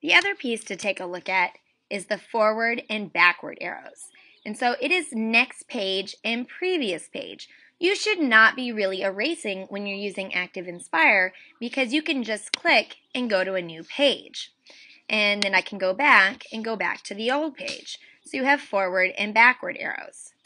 The other piece to take a look at is the forward and backward arrows. And so it is next page and previous page. You should not be really erasing when you're using Active Inspire because you can just click and go to a new page. And then I can go back and go back to the old page. So you have forward and backward arrows.